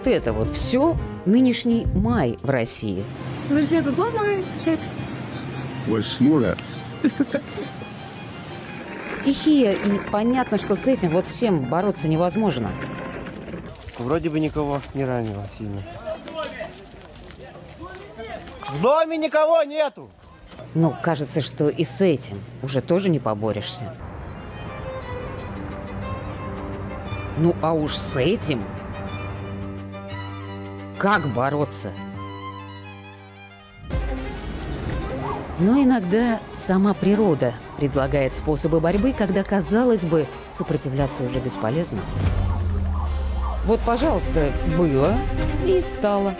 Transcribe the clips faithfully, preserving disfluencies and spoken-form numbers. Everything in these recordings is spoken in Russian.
вот это вот все нынешний май в России. Стихия, и понятно, что с этим вот всем бороться невозможно. Вроде бы никого не ранило сильно. В доме никого нету! Ну, кажется, что и с этим уже тоже не поборешься. Ну, а уж с этим как бороться? Но иногда сама природа предлагает способы борьбы, когда, казалось бы, сопротивляться уже бесполезно. Вот, пожалуйста, было и стало.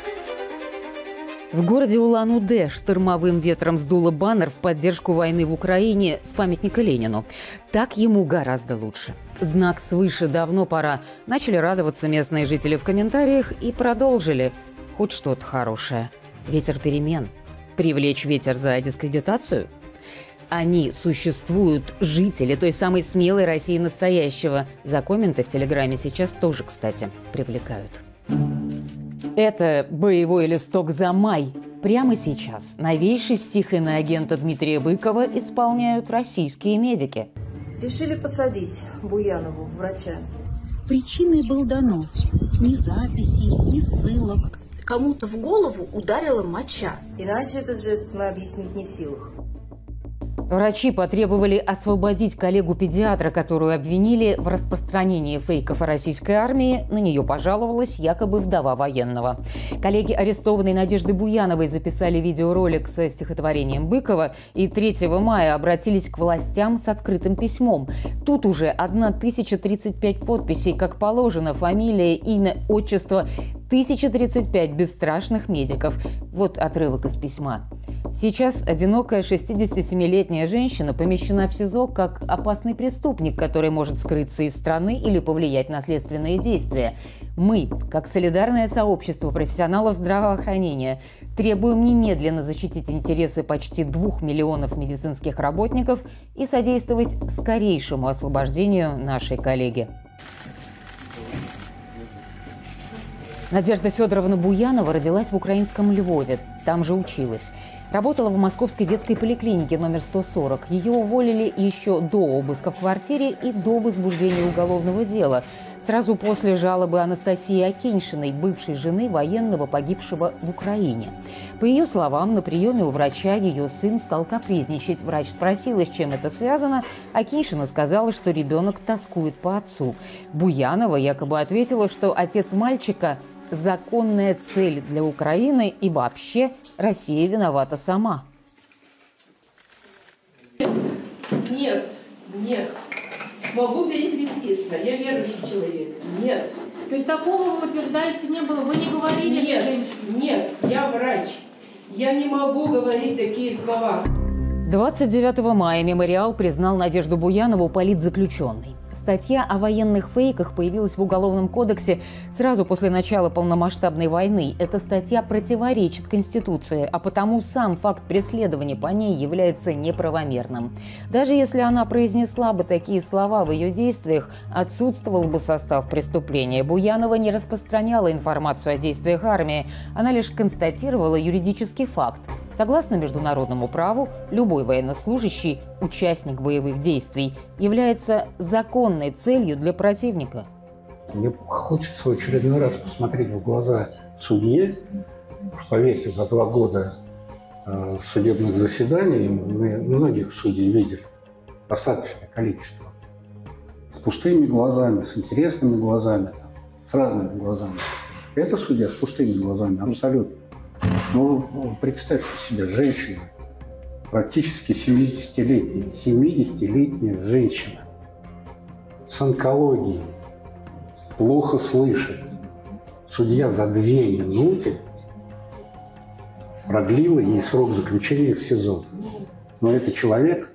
В городе Улан-Удэ штормовым ветром сдуло баннер в поддержку войны в Украине с памятника Ленину. Так ему гораздо лучше. Знак свыше, давно пора. Начали радоваться местные жители в комментариях и продолжили. Хоть что-то хорошее. Ветер перемен. Привлечь ветер за дискредитацию? Они существуют, жители той самой смелой России настоящего. За комменты в Телеграме сейчас тоже, кстати, привлекают. Это боевой листок за май. Прямо сейчас новейший стих иноагента Дмитрия Быкова исполняют российские медики. Решили посадить Буянову, врача. Причиной был донос. Ни записей, ни ссылок. Кому-то в голову ударила моча. Иначе этот жест мы объяснить не в силах. Врачи потребовали освободить коллегу-педиатра, которую обвинили в распространении фейков о российской армии. На нее пожаловалась якобы вдова военного. Коллеги арестованной Надежды Буяновой записали видеоролик со стихотворением Быкова и третьего мая обратились к властям с открытым письмом. Тут уже тысяча тридцать пять подписей, как положено, фамилия, имя, отчество. тысяча тридцать пять бесстрашных медиков. Вот отрывок из письма. Сейчас одинокая шестидесятисемилетняя женщина помещена в СИЗО как опасный преступник, который может скрыться из страны или повлиять на следственные действия. Мы, как солидарное сообщество профессионалов здравоохранения, требуем немедленно защитить интересы почти двух миллионов медицинских работников и содействовать скорейшему освобождению нашей коллеги. Надежда Федоровна Буянова родилась в украинском Львове, там же училась. Работала в московской детской поликлинике номер сто сорок. Ее уволили еще до обыска в квартире и до возбуждения уголовного дела. Сразу после жалобы Анастасии Акиньшиной, бывшей жены военного, погибшего в Украине. По ее словам, на приеме у врача ее сын стал капризничать. Врач спросила, с чем это связано. Акиньшина сказала, что ребенок тоскует по отцу. Буянова якобы ответила, что отец мальчика – законная цель для Украины и вообще Россия виновата сама. Нет, нет. Могу перекреститься. Я верующий человек. Нет. То есть такого, вы утверждаете, не было? Вы не говорили? Нет, нет, я врач. Я не могу говорить такие слова. двадцать девятого мая «Мемориал» признал Надежду Буянову политзаключенной. Статья о военных фейках появилась в Уголовном кодексе сразу после начала полномасштабной войны. Эта статья противоречит Конституции, а потому сам факт преследования по ней является неправомерным. Даже если она произнесла бы такие слова, в ее действиях отсутствовал бы состав преступления. Буянова не распространяла информацию о действиях армии, она лишь констатировала юридический факт. Согласно международному праву, любой военнослужащий, участник боевых действий, является законной целью для противника. Мне хочется в очередной раз посмотреть в глаза судье. Уж поверьте, за два года э, судебных заседаний мы многих судей видели, достаточное количество. С пустыми глазами, с интересными глазами, с разными глазами. Это судья с пустыми глазами, абсолютно. Ну, представьте себе, женщина, практически семидесятилетняя, семидесятилетняя женщина с онкологией, плохо слышит. Судья за две минуты продлила ей срок заключения в СИЗО. Но это человек.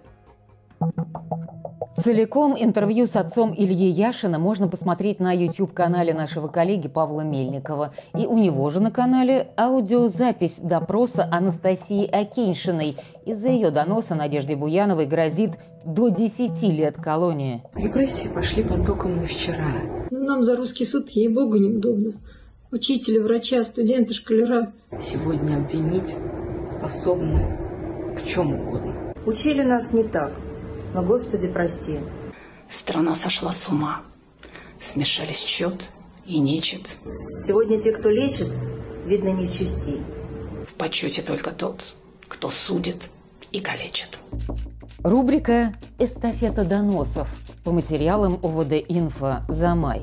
Целиком интервью с отцом Ильи Яшина можно посмотреть на YouTube-канале нашего коллеги Павла Мельникова. И у него же на канале аудиозапись допроса Анастасии Акиньшиной. Из-за ее доноса Надежде Буяновой грозит до десяти лет колонии. Репрессии пошли потоком на вчера. Ну, нам за русский суд, ей-богу, неудобно. учителя, врача, студента, школяра. Сегодня обвинить способны в чем угодно. Учили нас не так, но, Господи, прости. Страна сошла с ума. Смешались чет и нечет. Сегодня те, кто лечит, видно, не в чести. В почете только тот, кто судит и калечит. Рубрика «Эстафета доносов» по материалам ОВД-Инфо за май.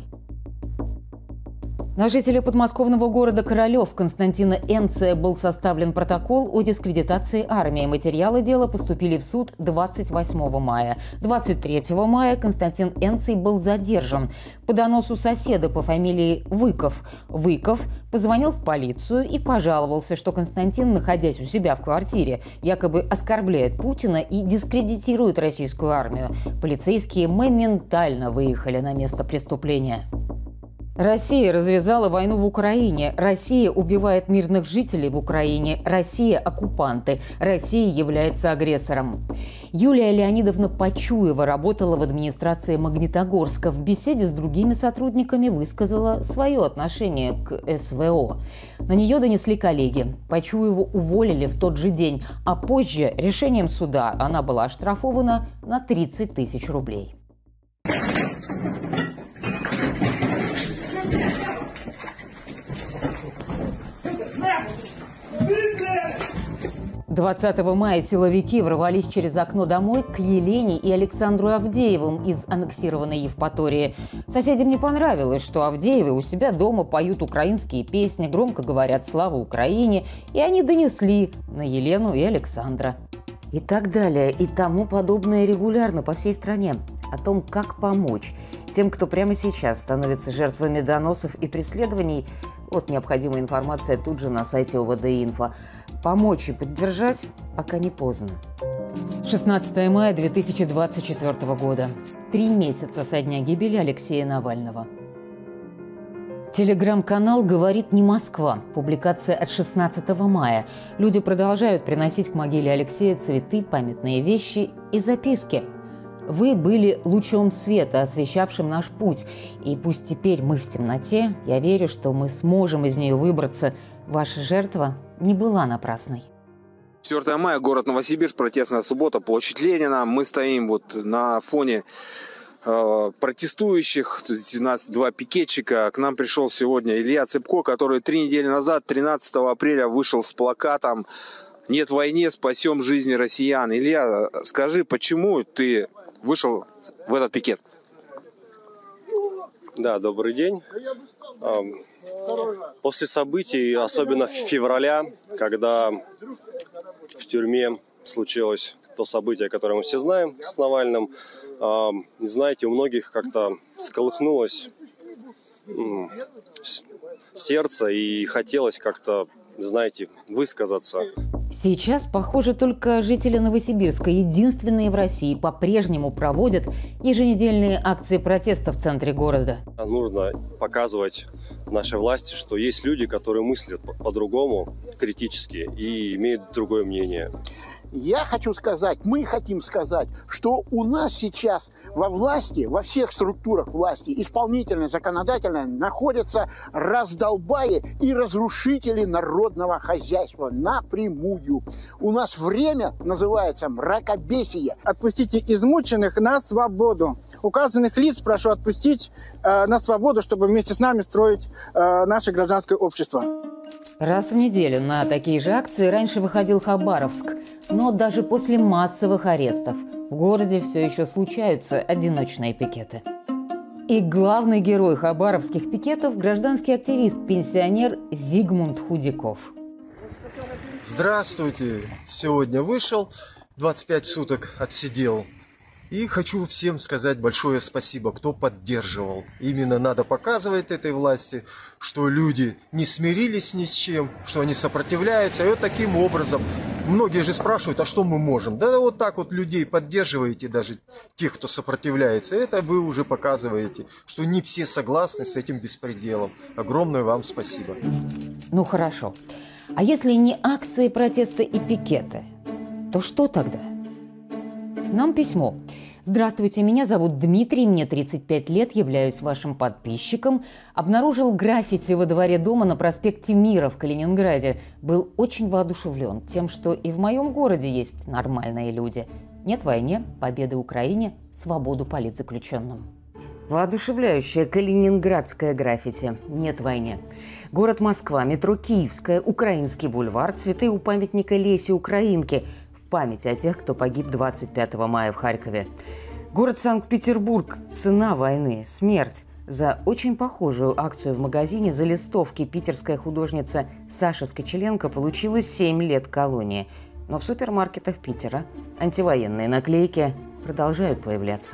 На жителя подмосковного города Королев Константина Энция был составлен протокол о дискредитации армии. Материалы дела поступили в суд двадцать восьмого мая. двадцать третьего мая Константин Энций был задержан. По доносу соседа по фамилии Выков. Выков позвонил в полицию и пожаловался, что Константин, находясь у себя в квартире, якобы оскорбляет Путина и дискредитирует российскую армию. Полицейские моментально выехали на место преступления. Россия развязала войну в Украине. Россия убивает мирных жителей в Украине. Россия – оккупанты. Россия является агрессором. Юлия Леонидовна Почуева работала в администрации Магнитогорска. В беседе с другими сотрудниками высказала свое отношение к СВО. На нее донесли коллеги. Почуеву уволили в тот же день, а позже решением суда она была оштрафована на тридцать тысяч рублей. двадцатого мая силовики ворвались через окно домой к Елене и Александру Авдеевым из аннексированной Евпатории. Соседям не понравилось, что Авдеевы у себя дома поют украинские песни, громко говорят «Слава Украине», и они донесли на Елену и Александра. И так далее, и тому подобное регулярно по всей стране. О том, как помочь тем, кто прямо сейчас становится жертвами доносов и преследований. Вот необходимая информация тут же на сайте ОВД-Инфо. Помочь и поддержать пока не поздно. шестнадцатого мая две тысячи двадцать четвёртого года. Три месяца со дня гибели Алексея Навального. Телеграм-канал «Говорит не Москва». Публикация от шестнадцатого мая. Люди продолжают приносить к могиле Алексея цветы, памятные вещи и записки. Вы были лучом света, освещавшим наш путь. И пусть теперь мы в темноте, я верю, что мы сможем из нее выбраться. Ваша жертва не была напрасной. четвёртого мая, город Новосибирск, протестная суббота, площадь Ленина. Мы стоим вот на фоне э, протестующих. То есть у нас два пикетчика. К нам пришел сегодня Илья Цыпко, который три недели назад, тринадцатого апреля, вышел с плакатом «Нет войне, спасем жизни россиян». Илья, скажи, почему ты вышел в этот пикет? Да, добрый день. После событий, особенно февраля, когда в тюрьме случилось то событие, которое мы все знаем с Навальным, знаете, у многих как-то всколыхнулось сердце и хотелось как-то, знаете, высказаться. Сейчас, похоже, только жители Новосибирска, единственные в России, по-прежнему проводят еженедельные акции протеста в центре города. Нужно показывать нашей власти, что есть люди, которые мыслят по-другому, критически и имеют другое мнение. Я хочу сказать, мы хотим сказать, что у нас сейчас во власти, во всех структурах власти, исполнительной, законодательной, находятся раздолбаи и разрушители народного хозяйства напрямую. У нас время называется мракобесие. Отпустите измученных на свободу. Указанных лиц прошу отпустить э, на свободу, чтобы вместе с нами строить э, наше гражданское общество. Раз в неделю на такие же акции раньше выходил Хабаровск. Но даже после массовых арестов в городе все еще случаются одиночные пикеты. И главный герой хабаровских пикетов – гражданский активист, пенсионер Зигмунд Худяков. Здравствуйте! Сегодня вышел, двадцать пять суток отсидел. И хочу всем сказать большое спасибо, кто поддерживал. Именно надо показывать этой власти, что люди не смирились ни с чем, что они сопротивляются. И вот таким образом, многие же спрашивают, а что мы можем? Да вот так вот людей поддерживаете, даже тех, кто сопротивляется. Это вы уже показываете, что не все согласны с этим беспределом. Огромное вам спасибо. Ну хорошо. А если не акции протеста и пикеты, то что тогда? Нам письмо. Здравствуйте, меня зовут Дмитрий, мне тридцать пять лет, являюсь вашим подписчиком. Обнаружил граффити во дворе дома на проспекте Мира в Калининграде. Был очень воодушевлен тем, что и в моем городе есть нормальные люди. Нет войне, победы Украине, свободу политзаключенным. Воодушевляющее калининградское граффити «Нет войне». Город Москва, метро Киевская, Украинский бульвар, цветы у памятника Лесе Украинки в память о тех, кто погиб двадцать пятого мая в Харькове. Город Санкт-Петербург, цена войны, смерть. За очень похожую акцию в магазине за листовки питерская художница Саша Скочеленко получила семь лет колонии. Но в супермаркетах Питера антивоенные наклейки продолжают появляться.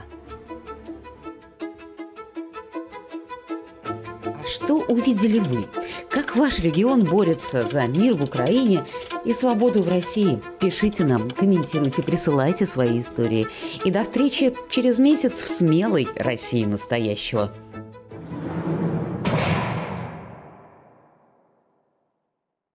Что увидели вы? Как ваш регион борется за мир в Украине и свободу в России? Пишите нам, комментируйте, присылайте свои истории. И до встречи через месяц в смелой России настоящего.